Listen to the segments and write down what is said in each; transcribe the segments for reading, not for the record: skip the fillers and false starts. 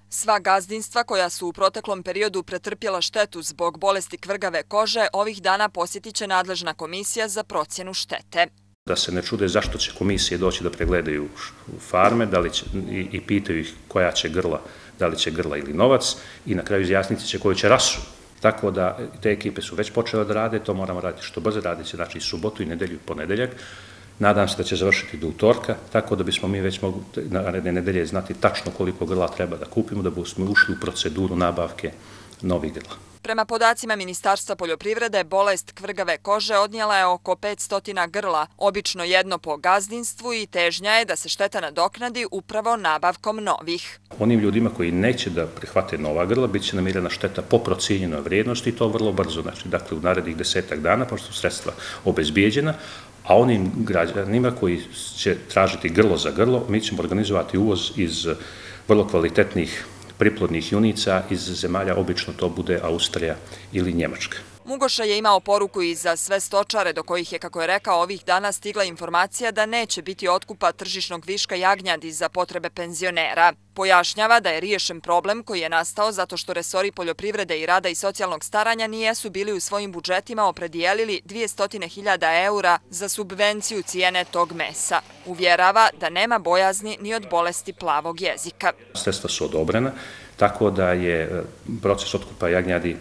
Sva gazdinstva koja su u proteklom periodu pretrpjela štetu zbog bolesti kvrgave kože ovih dana posjetit će nadležna komisija za procjenu štete. Da se ne čude zašto će komisije doći da pregledaju farme i pitaju ih koja će grla, da li će grla ili novac i na kraju izjasniti će koju će rasu. Tako da te ekipe su već počele da rade, to moramo raditi što brže, raditi će znači subotu i nedelju i ponedjeljak. Nadam se da će završiti do utorka, tako da bismo mi već mogli naredne nedelje znati tačno koliko grla treba da kupimo, da bismo ušli u proceduru nabavke novih grla. Prema podacima Ministarstva poljoprivrede, bolest kvrgave kože odnijela je oko 500 grla, obično jedno po gazdinstvu i težnja je da se šteta nadoknadi upravo nabavkom novih. Onim ljudima koji neće da prihvate nova grla, bit će namirena šteta po procijenjenoj vrijednosti i to vrlo brzo, dakle u narednih 10 dana, pošto su sredstva obezbijeđena, a onim građanima koji će tražiti grlo za grlo, mi ćemo organizovati uvoz iz vrlo kvalitetnih priplodnih junica iz zemalja, obično to bude Austrija ili Njemačka. Mugoša je imao poruku i za sve stočare do kojih je, kako je rekao, ovih dana stigla informacija da neće biti otkupa tržišnog viška jagnjadi za potrebe penzionera. Pojašnjava da je riješen problem koji je nastao zato što resori poljoprivrede i rada i socijalnog staranja nijesu bili u svojim budžetima opredijelili 200.000 eura za subvenciju cijene tog mesa. Uvjerava da nema bojazni ni od bolesti plavog jezika. Sredstva su odobrena, tako da je proces otkupa jagnjadi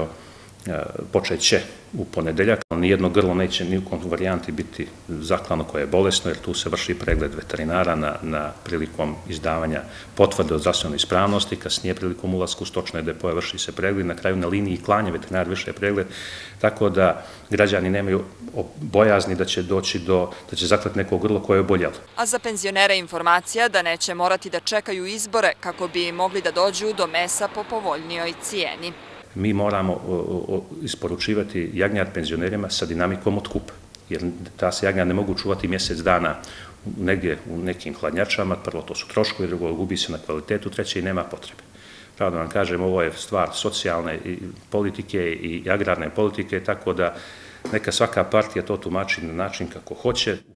počet će u ponedjeljak. Nijedno grlo neće ni u kom varijanti biti zaklano koje je bolesno, jer tu se vrši pregled veterinara prilikom izdavanja potvrde o zdravstvenoj ispravnosti, kasnije prilikom ulaska u stočne depoje vrši se pregled, na kraju na liniji klanja veterinar vrši pregled, tako da građani nemaju bojazni da će doći da će zaklati neko grlo koje je oboljelo. A za penzionere informacija da neće morati da čekaju izbore kako bi mogli da dođu do mesa po povoljnijoj cijeni. Mi moramo isporučivati jagnjad penzionerima sa dinamikom otkupa, jer ta se jagnjad ne mogu čuvati mjesec dana negdje u nekim hladnjačama, prvo to su troškovi, drugo gubi se na kvalitetu, treće i nema potrebe. Pravo da vam kažem, ovo je stvar socijalne politike i agrarne politike, tako da neka svaka partija to tumači na način kako hoće.